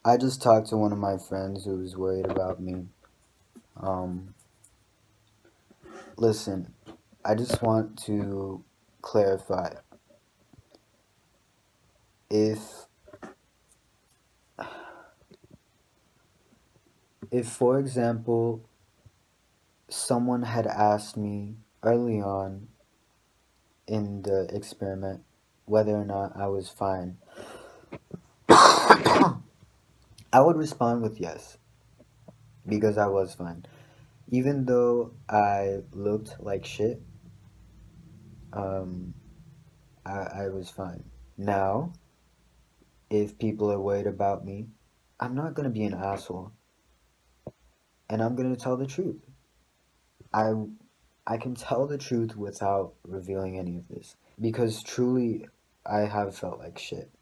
I just talked to one of my friends who was worried about me. Um, Listen, I just want to clarify. If, for example, someone had asked me early on in the experiment whether or not I was fine, I would respond with yes, because I was fine. Even though I looked like shit, um, I was fine. Now, if people are worried about me, I'm not gonna be an asshole, and I'm gonna tell the truth. I I can tell the truth without revealing any of this because truly, I have felt like shit.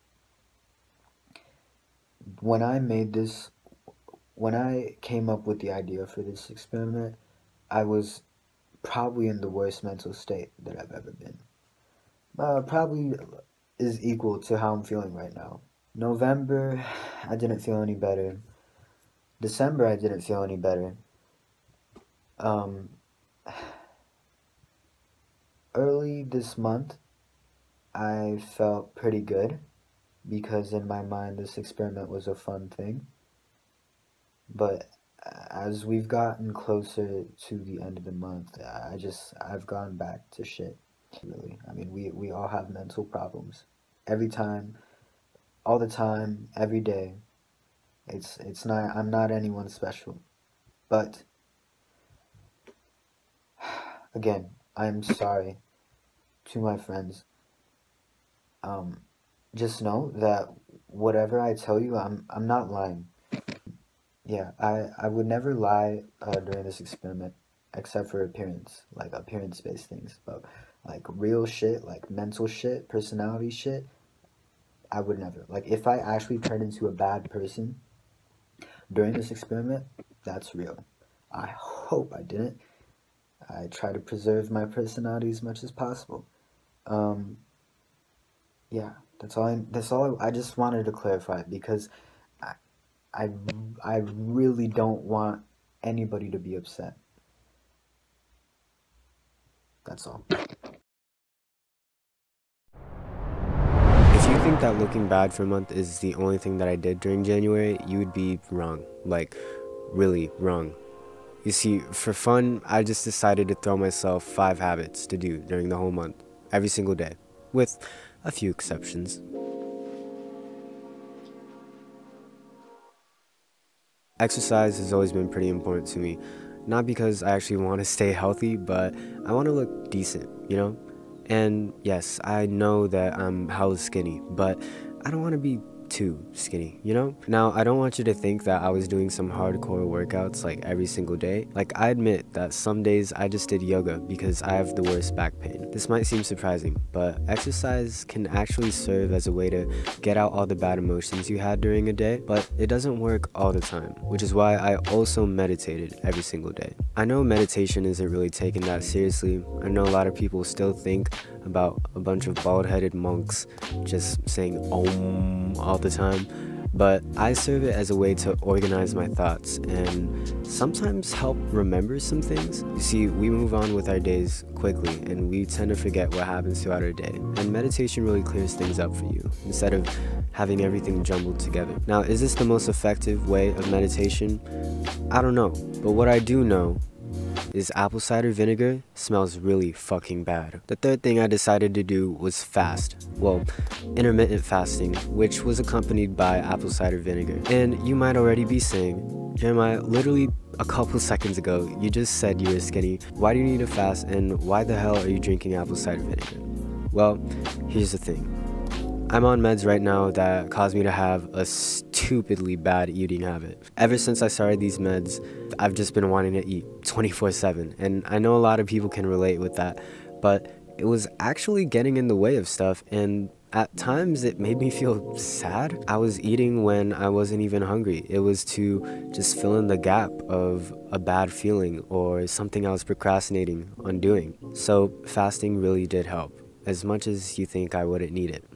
When I made this, when I came up with the idea for this experiment, I was probably in the worst mental state that I've ever been. Probably is equal to how I'm feeling right now. November, I didn't feel any better. December, I didn't feel any better. Um, Early this month, I felt pretty good because in my mind, this experiment was a fun thing. But as we've gotten closer to the end of the month, I've gone back to shit. Really, I mean, we all have mental problems. Every time, all the time, every day. It's not. I'm not anyone special. But again, I'm sorry to my friends. Um, just know that whatever I tell you, I'm not lying. Yeah, I would never lie during this experiment, except for appearance, like appearance-based things. But like real shit, like mental shit, personality shit, I would never. Like if I actually turned into a bad person during this experiment, that's real. I hope I didn't. I try to preserve my personality as much as possible. Um, yeah, I just wanted to clarify because I, I, I really don't want anybody to be upset. That's all. If you think that looking bad for a month is the only thing that I did during January, you would be wrong. Like, really wrong. You see, for fun, I just decided to throw myself 5 habits to do during the whole month, every single day, with a few exceptions. Exercise has always been pretty important to me. Not because I actually want to stay healthy, but I want to look decent, you know? And yes, I know that I'm hella skinny, but I don't want to be too skinny, you know? Now, I don't want you to think that I was doing some hardcore workouts like every single day. Like, I admit that some days I just did yoga because I have the worst back pain. This might seem surprising, but exercise can actually serve as a way to get out all the bad emotions you had during a day, but it doesn't work all the time, which is why I also meditated every single day. I know meditation isn't really taken that seriously. I know a lot of people still think about a bunch of bald-headed monks just saying Om all the time, but I serve it as a way to organize my thoughts and sometimes help remember some things. You see, we move on with our days quickly and we tend to forget what happens throughout our day, and meditation really clears things up for you instead of having everything jumbled together. Now, is this the most effective way of meditation? I don't know, but what I do know is apple cider vinegar smells really fucking bad. The third thing I decided to do was fast. Well, intermittent fasting, which was accompanied by apple cider vinegar. And you might already be saying, Jeremiah, literally a couple seconds ago, you just said you were skinny. Why do you need to fast, and why the hell are you drinking apple cider vinegar? Well, here's the thing. I'm on meds right now that cause me to have a stupidly bad eating habit. Ever since I started these meds, I've just been wanting to eat 24/7, and I know a lot of people can relate with that, but it was actually getting in the way of stuff, and at times it made me feel sad. I was eating when I wasn't even hungry. It was to just fill in the gap of a bad feeling or something I was procrastinating on doing. So fasting really did help, as much as you think I wouldn't need it.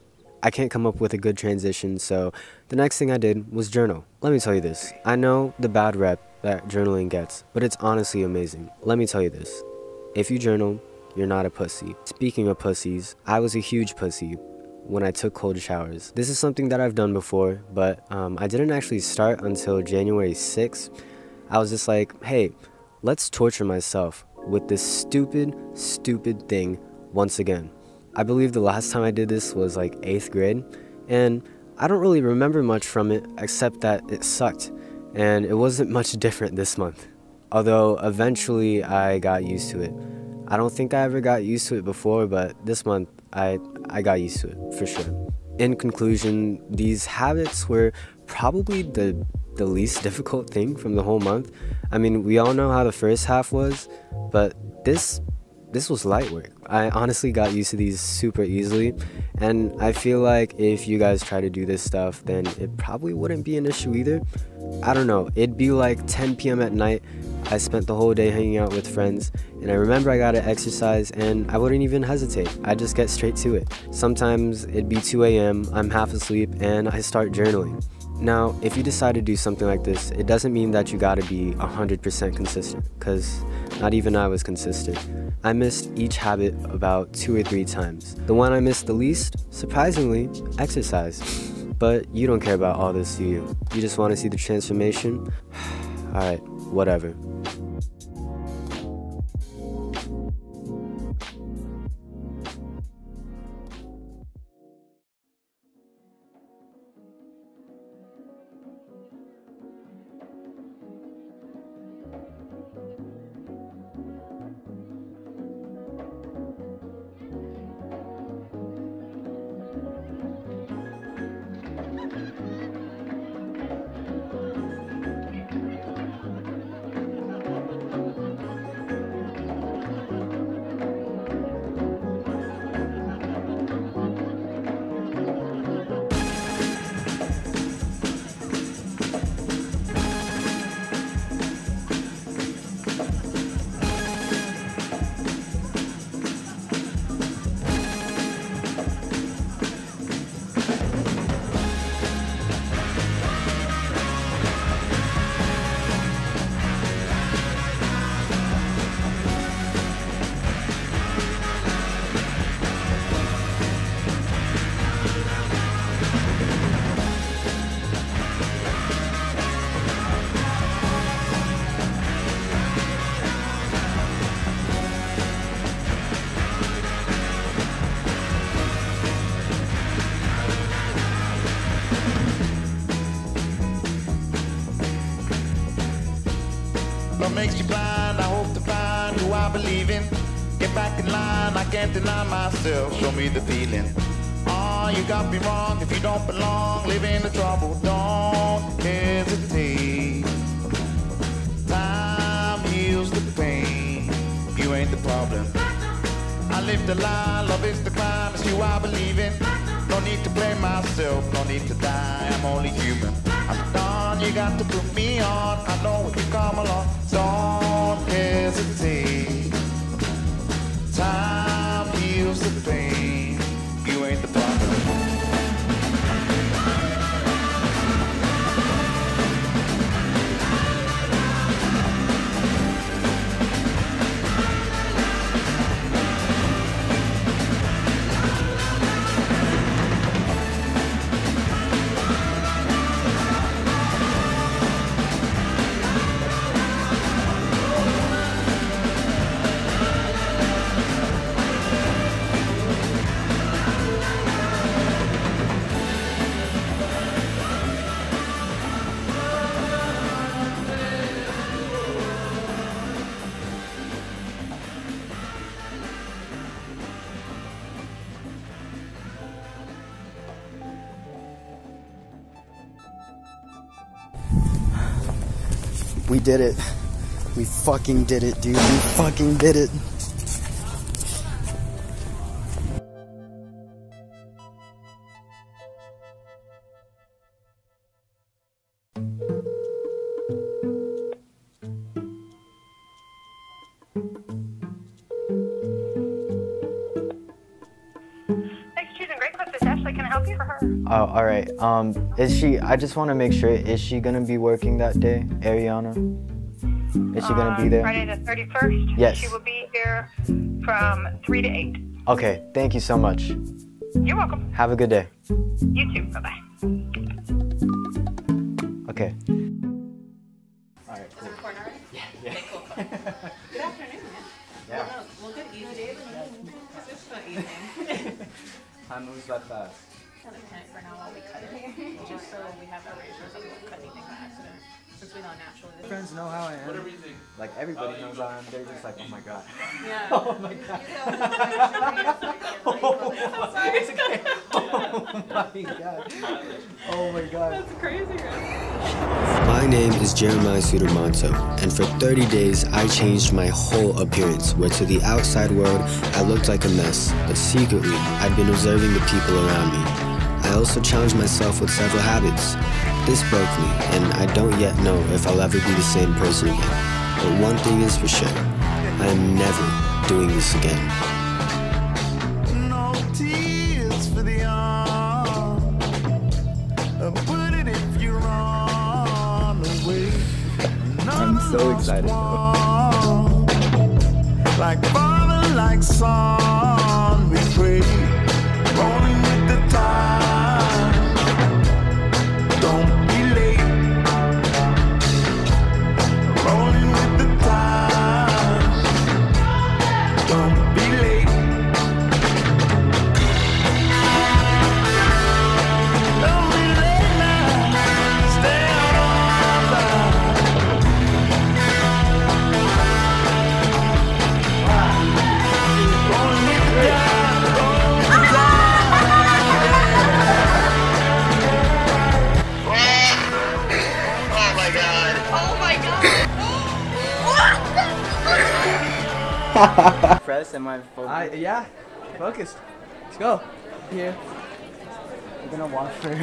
I can't come up with a good transition, so the next thing I did was journal. Let me tell you this. I know the bad rep that journaling gets, but it's honestly amazing. Let me tell you this. If you journal, you're not a pussy. Speaking of pussies, I was a huge pussy when I took cold showers. This is something that I've done before, but I didn't actually start until January 6th. I was just like, hey, let's torture myself with this stupid thing once again. I believe the last time I did this was like 8th grade, and I don't really remember much from it except that it sucked, and it wasn't much different this month. Although eventually I got used to it. I don't think I ever got used to it before, but this month I got used to it for sure. In conclusion, these habits were probably the least difficult thing from the whole month. I mean, we all know how the first half was, but this was light work. I honestly got used to these super easily, and I feel like if you guys try to do this stuff, then it probably wouldn't be an issue either. I don't know, it'd be like 10 p.m. at night. I spent the whole day hanging out with friends, and I remember I gotta exercise, and I wouldn't even hesitate. I'd just get straight to it. Sometimes it'd be 2 a.m., I'm half asleep, and I start journaling. Now, if you decide to do something like this, it doesn't mean that you gotta be 100% consistent, because not even I was consistent. I missed each habit about 2 or 3 times. The one I missed the least, surprisingly, exercise. But you don't care about all this, do you? You just want to see the transformation? Alright, whatever. What makes you blind? I hope to find who I believe in. Get back in line, I can't deny myself. Show me the feeling. Oh, you got me wrong. If you don't belong, live in the trouble. Don't hesitate. Time heals the pain. You ain't the problem. I live the lie, love is the crime. It's you I believe in. No need to blame myself, no need to die. I'm only human. I'm done, you got to put me on. I know when you come along. Don't hesitate. Time heals the pain. You ain't the problem. We did it. We fucking did it, dude. We fucking did it. Thanks for choosing Great Clips. It's Ashley. Can I help you? Oh, all right. Is she? I just want to make sure. Is she gonna be working that day, Ariana? Is she gonna be there? Friday the 31st? Yes. She will be here from 3 to 8. Okay. Thank you so much. You're welcome. Have a good day. You too. Bye-bye. Okay. All right. Cool. Okay, cool. Good afternoon, man. Yeah. Well, good evening. Just good evening. Time moves by fast. Kind of panic for now while we cut it, just so we have erasers and we don't cut anything by accident. Since we know naturally. Friends know how I am. Whatever you think. Like everybody knows how I am. They're just like, oh my god. Yeah. Oh my god. I'm sorry. It's okay. Oh my god. Oh my god. That's crazy, right? My name is Jeremiah Sudermonto, and for 30 days I changed my whole appearance, where to the outside world I looked like a mess, but secretly I'd been observing the people around me. I also challenged myself with several habits. This broke me, and I don't yet know if I'll ever be the same person again. But one thing is for sure, I am never doing this again. No tears for the young. Put it if you're on the way. I'm so excited. Like father, like son, we pray. Rolling with the tide. Don't be late. Rolling with the tide. Don't be late. Don't be late now. Stay on by. Rolling with the tide. Rolling with the Oh my god. Press, am I focused? Yeah, focused. Let's go. Here. We're gonna watch her.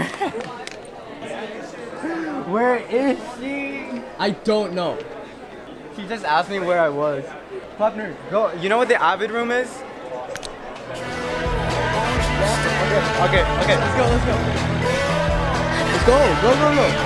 Where is she? I don't know. She just asked me where I was. Partner. Go. You know what the Avid room is? Okay. Let's go. Let's go. Go.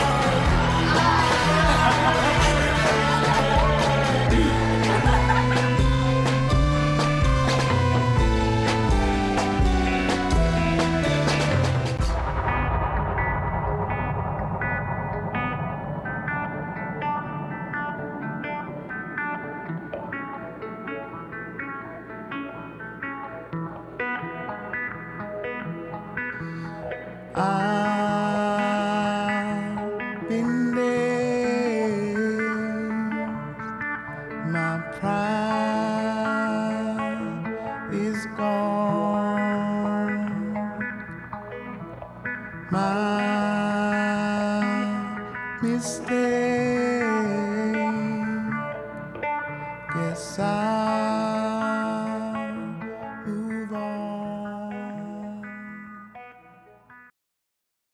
I've been there. My pride is gone. My mistake. Guess I